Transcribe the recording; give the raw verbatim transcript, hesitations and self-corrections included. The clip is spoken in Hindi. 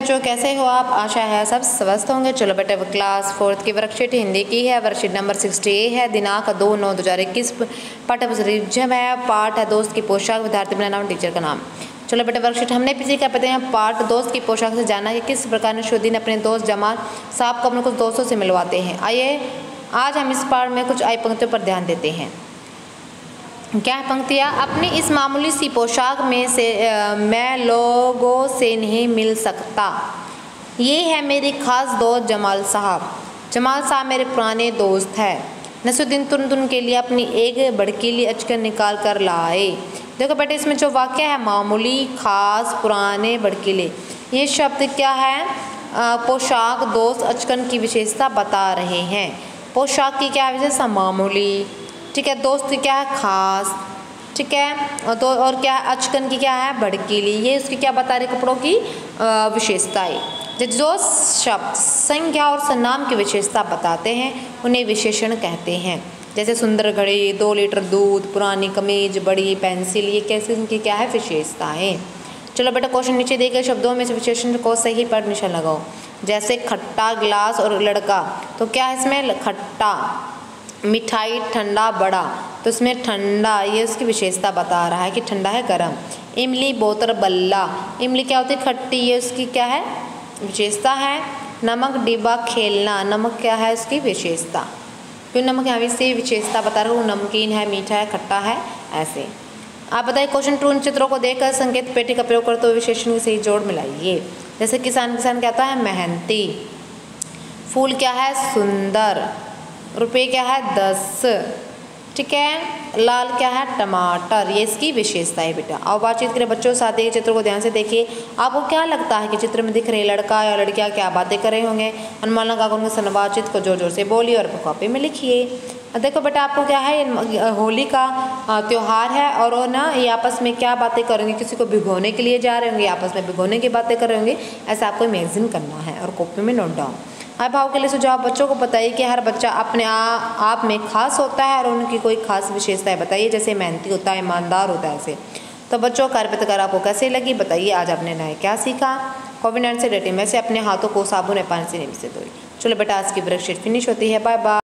बच्चों कैसे हो आप? आशा है सब स्वस्थ होंगे। चलो बेटा क्लास फोर्थ की वर्कशीट हिंदी की है। वर्कशीट नंबर सिक्सटी है। दिनांक दो नौ दो हज़ार इक्कीस। पाठ्य पुस्तक है। पाठ है दोस्त की पोशाक। विद्यार्थी अपना नाम, टीचर का नाम। चलो बेटा वर्कशीट हमने पिछले क्या पढ़ते हैं पाठ दोस्त की पोशाक से जाना कि किस प्रकार नसरुद्दीन अपने दोस्त जमाल साहब को अपने कुछ दोस्तों से मिलवाते हैं। आइए आज हम इस पाठ में कुछ आई पंक्तियों पर ध्यान देते हैं। क्या है पंक्तियाँ? अपनी इस मामूली सी पोशाक में से आ, मैं लोगों से नहीं मिल सकता। ये है मेरी खास दोस्त जमाल साहब। जमाल साहब मेरे पुराने दोस्त हैं। नसरुद्दीन तुरंत उनके लिए अपनी एक भड़कीली अचकन निकाल कर लाए। देखो बेटे इसमें जो वाक्य है मामूली, खास, पुराने, भड़कीले, ये शब्द क्या है? आ, पोशाक, दोस्त, अचकन की विशेषता बता रहे हैं। पोशाक की क्या विशेषता? मामूली, ठीक है। दोस्त की क्या है? खास, ठीक है। और दो और क्या है? अचकन की क्या है? भड़कीली। ये उसकी क्या बता रहे? कपड़ों की विशेषताएं। जो शब्द संज्ञा और सर्वनाम की विशेषता बताते हैं उन्हें विशेषण कहते हैं। जैसे सुंदर घड़ी, दो लीटर दूध, पुरानी कमीज, बड़ी पेंसिल, ये कैसे इनकी क्या है? विशेषताएं। चलो बेटा क्वेश्चन नीचे दिए गए शब्दों में से विशेषण को सही पर निशान लगाओ। जैसे खट्टा, गिलास और लड़का, तो क्या है इसमें? खट्टा। मिठाई, ठंडा, बड़ा, तो इसमें ठंडा, ये उसकी विशेषता बता रहा है कि ठंडा है, गर्म। इमली, बोतल, बल्ला, इमली क्या होती है? खट्टी, ये उसकी क्या है? विशेषता है। नमक, डिब्बा, खेलना, नमक क्या है? इसकी विशेषता। क्यों नमक यहाँ से विशेषता बता रहा हूँ, नमकीन है, मीठा है, खट्टा है, ऐसे। आप बताइए क्वेश्चन टू, उन चित्रों को देखकर संकेत पेटी का प्रयोग करते हुए विशेषण की सही जोड़ मिलाइए। जैसे किसान, किसान क्या होता है? मेहनती। फूल क्या है? सुंदर। रुपये क्या है? दस, ठीक है। लाल क्या है? टमाटर, ये इसकी विशेषता है बेटा। और बातचीत करें बच्चों के साथ, चित्र को ध्यान से देखिए। आपको क्या लगता है कि चित्र में दिख रहे लड़का या लड़कियां क्या बातें कर रहे होंगे? अनुमान लगा उनके साथ बातचीत को जोर जोर से बोलिए और कॉपी में लिखिए। देखो बेटा आपको क्या है? होली का त्यौहार है और ना ये आपस में क्या बातें करेंगे? किसी को भिगोने के लिए जा रहे होंगे, आपस में भिगोने की बातें कर रहे होंगे, ऐसा आपको इमेजिन करना है और कॉपी में नोट डाउन। हर भाव के लिए सुझाव बच्चों को बताइए कि हर बच्चा अपने आ, आप में खास होता है और उनकी कोई खास विशेषताएं बताइए। जैसे मेहनती होता है, ईमानदार होता है, ऐसे। तो बच्चों कार्यपत्र आपको कैसे लगी बताइए। आज आपने नया क्या सीखा? कोविड नाइन्टीन से डेटिंग में से अपने हाथों को साबुन या पानी से नहीं से धोइए। चलो बेटा आज की वर्कशीट फिनिश होती है। Bye bye.